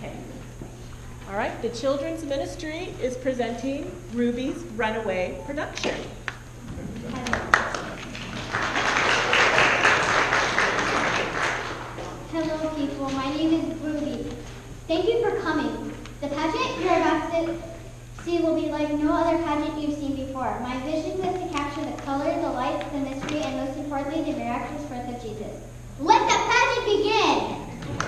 Okay. All right, the children's ministry is presenting Ruby's Runaway production. Hello people, my name is Ruby. Thank you for coming. The pageant you're about to see will be like no other pageant you've seen before. My vision was to capture the color, the lights, the mystery, and most importantly, the miraculous birth of Jesus. Let the pageant begin!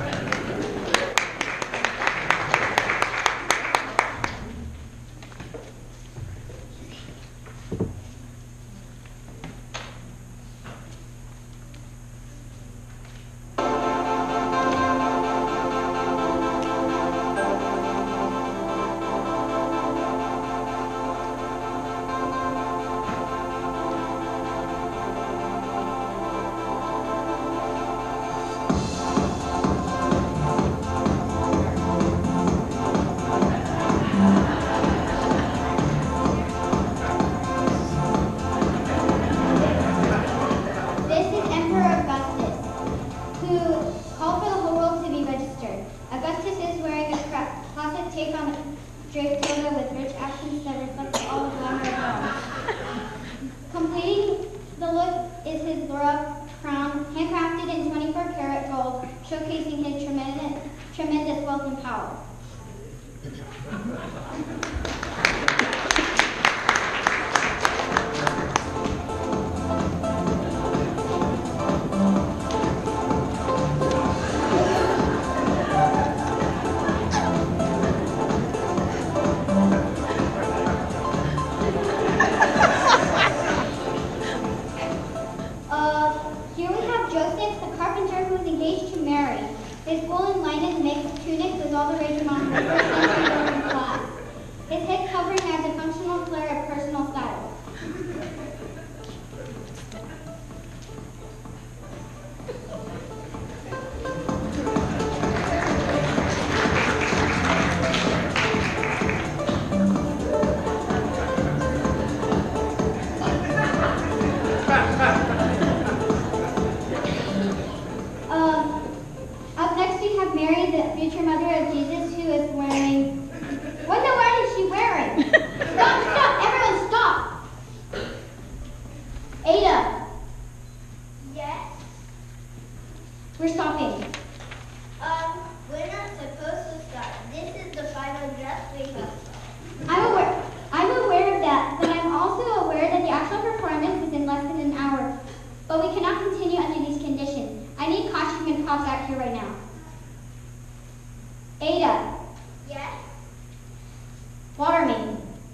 Showcasing his tremendous wealth and power. Here we have Joseph, the carpenter who is engaged to Mary. His woolen linen makes tunics was all the rage among the first century Roman class. His hip covering adds a functional flair of personal style. Up next we have Mary, the future mother of Jesus, who is wearing... What in the world is she wearing? Stop! Everyone stop! Ada. Yes? We're stopping. We're not supposed to start. This is the final dress rehearsal. I'm aware of that, but I'm also aware that the actual performance is in less than an hour. But we cannot continue under these conditions. I need costume and props out here right now. Ada. Yes? Water me.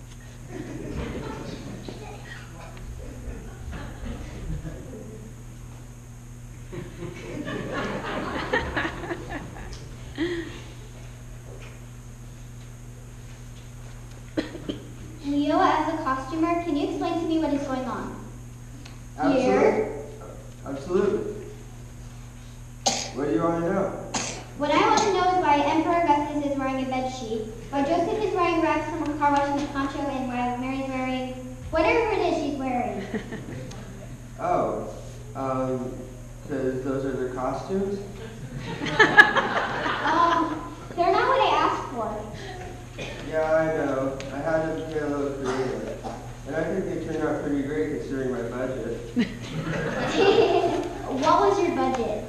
Leo, as a costumer, can you explain to me what is going on? Absolutely. What do you want to know? What I want to know is why Emperor Augustus is wearing a bed sheet, why Joseph is wearing rags from a car wash and a poncho, and why Mary's wearing whatever it is she's wearing. Because those are their costumes? They're not what I asked for. Yeah, I know. I had to get a little creative. And I think they turned out pretty great considering my budget. What was your budget?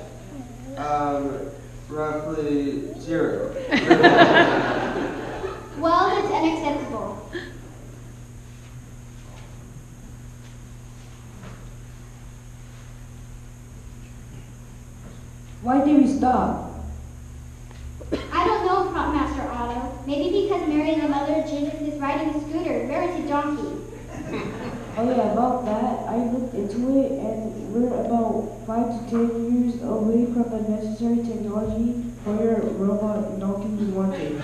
Roughly 0. Well, that's unacceptable. Why did we stop? I don't know, Prop Master Otto. Maybe because Mary, the mother of Jesus, is riding a scooter. Where is a donkey? Oh yeah, about that, I looked into it and we're about 5 to 10 years away from the necessary technology for your robot donkey you wanted.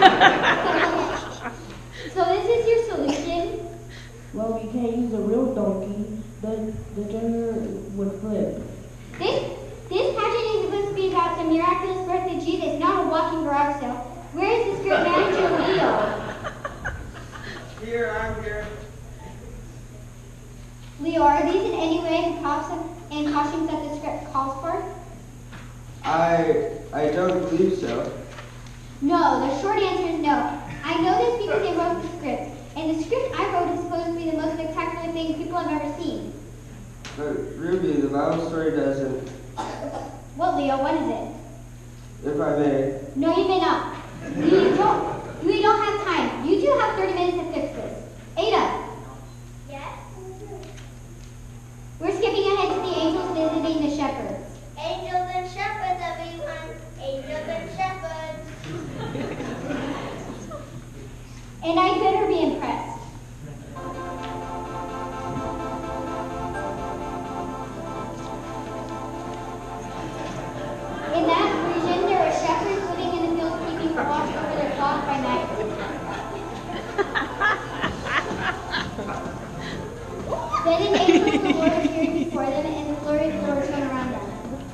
So this is your solution? Well, we can't use a real donkey, the generator would flip. This pageant is supposed to be about the miraculous birth of Jesus, not a walking garage sale. Where is the script manager, Leo? Here, I'm here. Leo, are these in any way the props and costumes that the script calls for? I don't believe so. No, the short answer is no. I know this because they wrote the script. And the script I wrote is supposed to be the most spectacular thing people have ever seen. But Ruby, the Bible story doesn't. Well, Leo, what is it? If I may. No, you may not. We don't have time. You two have 30 minutes to fix this. Ada, Yes? we're skipping ahead to the angels visiting the shepherds. Angels and shepherds, everyone. Angels and shepherds. And I better be impressed. In that region, there were shepherds living in the fields keeping watch over their flock by night. Then an angel of the Lord appeared before them, and the glory of the Lord shone around them.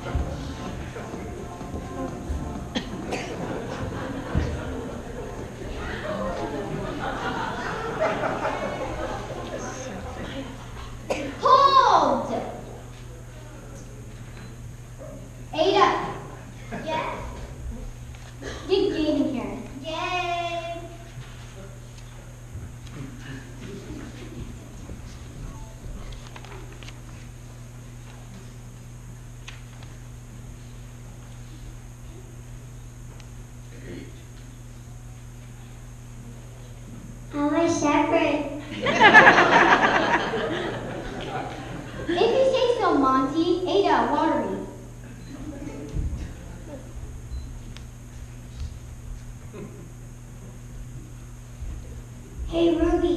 Hold! Ada, Yes? get Gabe in here. Yay! I'm a shepherd. If you say so, Monty. Ada, water me. Hey, Ruby.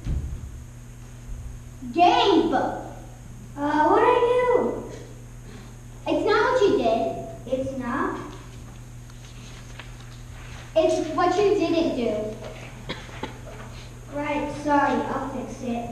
Gabe! What I do? It's not what you did. It's not. It's what you didn't do. Right, sorry, I'll fix it.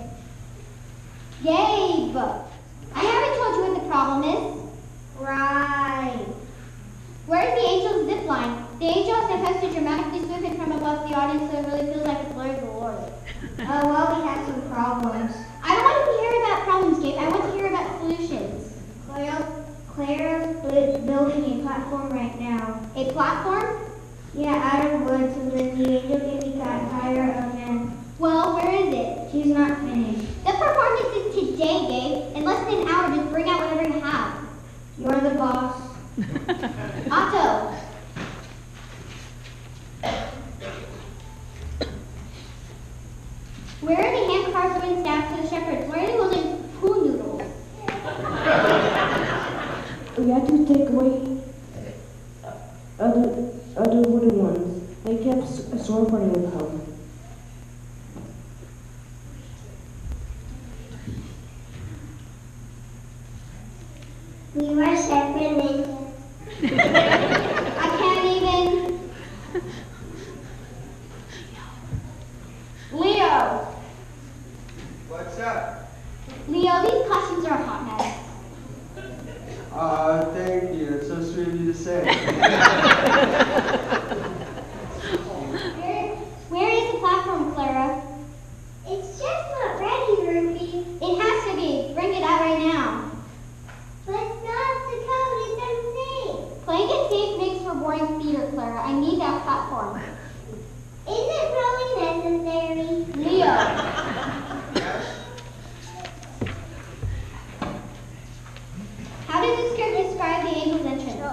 Gabe! I haven't told you what the problem is. Right. Where's the angel's zip line? The angel is supposed to dramatically swoop in from above the audience so it really feels like the glory of the Lord. Well, we had some problems. I don't want to hear about problems, Gabe. I want to hear about solutions. Clara's building a platform right now. A platform? Yeah, out of wood so that the angel can be higher again. Well, where is it? She's not finished. The performance is today, Gabe. In less than an hour, just bring out whatever you have. You're the boss. Otto. Where are the hand carved wooden staffs to the shepherds? Where are they holding poo noodles? We had to take away other wooden ones. They kept sword-fighting with them. We were separated. I can't even. Leo! What's up? Leo, these costumes are a hot mess. Thank you. It's so sweet of you to say. Where is the platform, Clara? It's just not ready, Ruby. It has to be. Bring it out right now. But it's not the code, it's unsafe. Playing it safe makes for boring theater, Clara. I need that platform. Is it really necessary? Leo. How does the script describe the angel's entrance?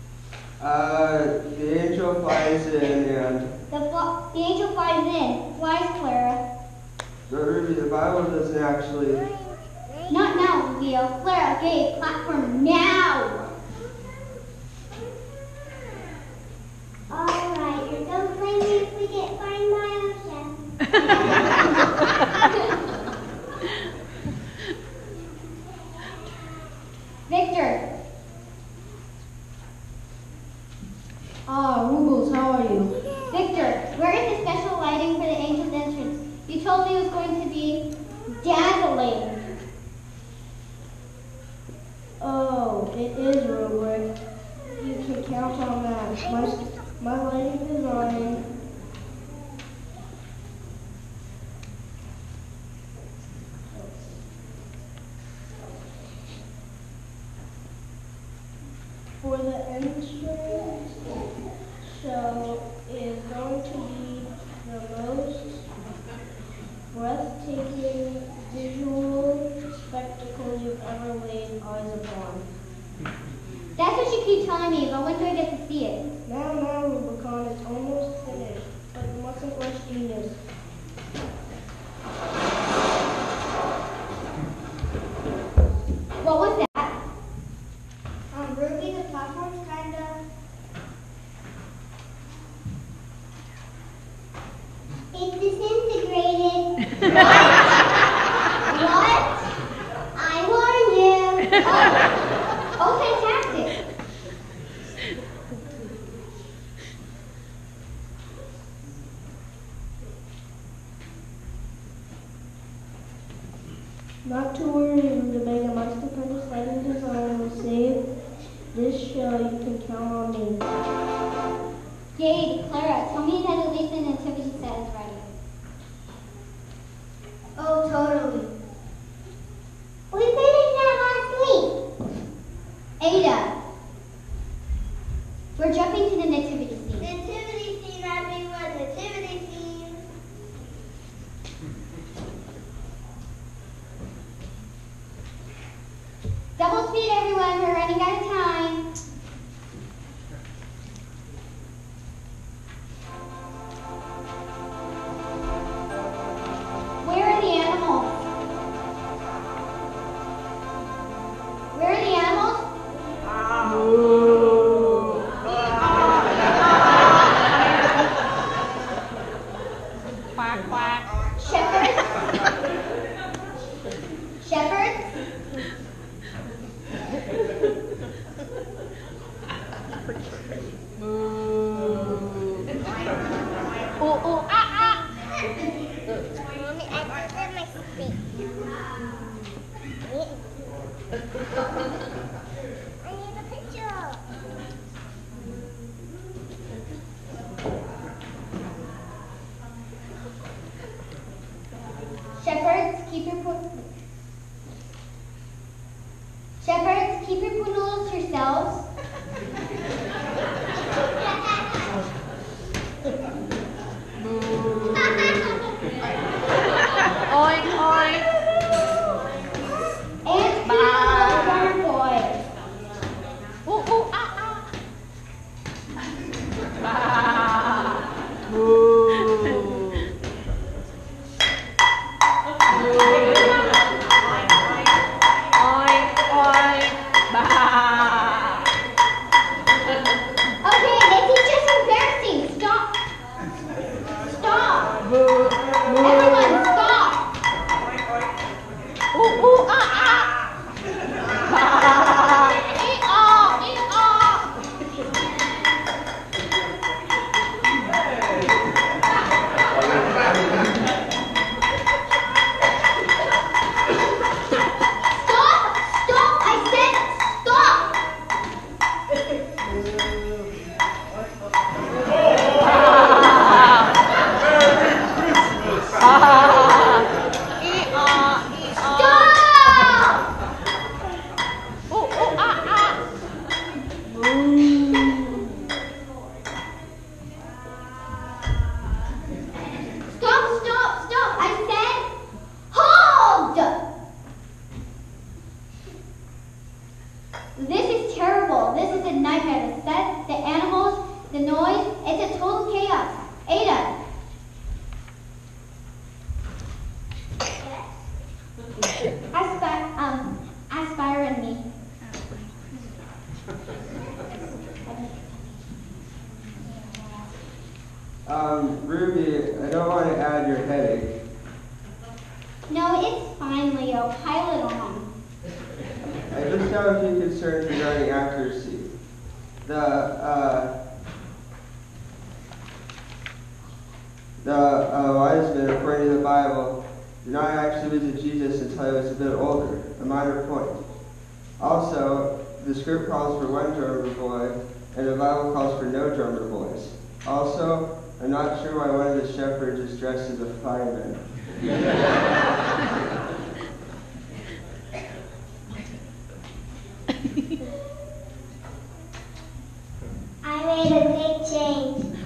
The angel flies in and. The angel flies in. Flies, Clara. But Ruby, the Bible doesn't actually. Not now, Leo. Clara, Gabe, platform now. Alright, don't blame me if we get fined by ocean. Victor. Rubles, how are you? Victor, where is the special lighting for the angel's entrance? You told me it was going to be dazzling. Oh, it is real quick. You can count on that. My lighting design. For the entrance, so it slimy, but when do I get to see it? Now, Rubicon, it's almost finished, but you mustn't rush genius. What was that? Ruby, the platform's kinda... It's disintegrated. What? I warned you. Oh, fantastic. Not to worry, Rutabaga. My stupendous lighting design will save this show. You can count on me. Yay, Clara, tell me that at least the nativity set is ready. Oh, totally. We finished that last week. Ada, we're jumping to the nativity scene. Nativity scene, everyone. Nativity scene. Double speed, everyone. We're running out of time. Where are the animals? Where are the animals? Quack, quack. Shepherds? Shepherds? Mommy, I got my stick. I need a picture. Shepherds, keep your poodles to yourselves. Oink, oink. And keep your little drummer boy. Ooh, ooh, ah, ah. Boo. Oink, oink. Bah. Okay, this is just embarrassing. Stop. Stop. Boo. Everyone, stop. Ooh, ooh, ah, ah. Eat all, eat all. Stop! Stop! I said stop! Stop! Ooh, ooh, ah, ah. Stop! Stop! Stop! I said hold! This is terrible. This is a nightmare. The set, the animals, the noise, it's a total chaos. Ada, aspire and me. Ruby, I don't want to add your headache. No, it's fine, Leo. Pile it on. I just have a few concerns regarding accuracy. The wise men, according to the Bible, did not actually visit Jesus until he was a bit older, a minor point. Also, the script calls for one drummer boy, and the Bible calls for no drummer boys. Also, I'm not sure why one of the shepherds is dressed as a fireman. I made a big change.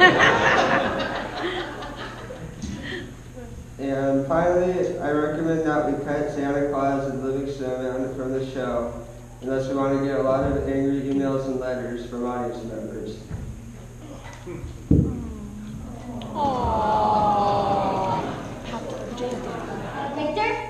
And finally, I recommend that we cut Santa Claus and Living Snowman from the show unless we want to get a lot of angry emails and letters from audience members. Victor?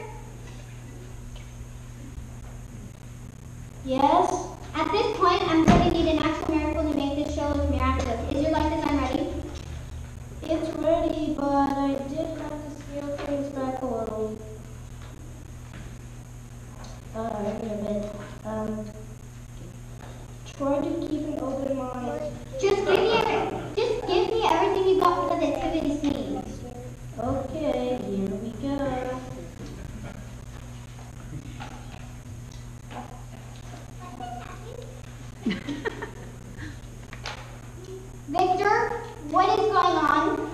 Yes? At this point, I'm going to need an actual miracle to make this show look miraculous. Is your light design ready? It's ready, but I did have to scale things back a little. Wait a bit. Try to keep an open mind. Just give me everything you got for the activity scenes. Okay, here we go. Victor, what is going on?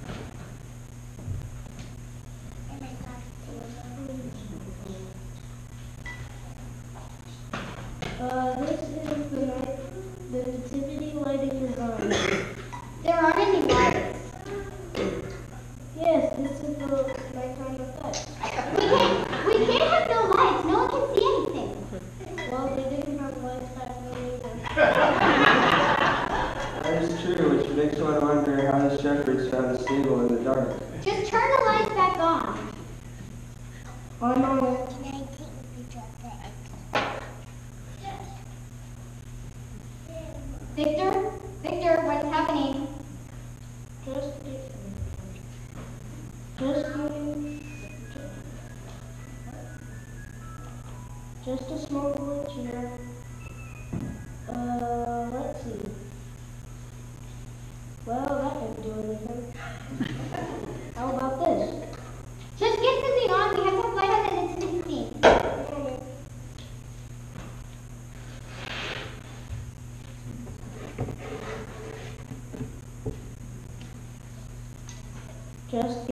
This is the nativity lighting design. There aren't any lights. Yes, this is the nighttime effect. We can't have no lights. No one can see anything. Well, they didn't have lights back then either. That is true, which makes one wonder how the shepherds found a stable in the dark. Just turn the lights back on. I'm on it. Victor, what's happening? Just a small glitch here. Let's see. Well, that didn't do anything. How about this? Just get something on. We have to have light on the nativity scene. Just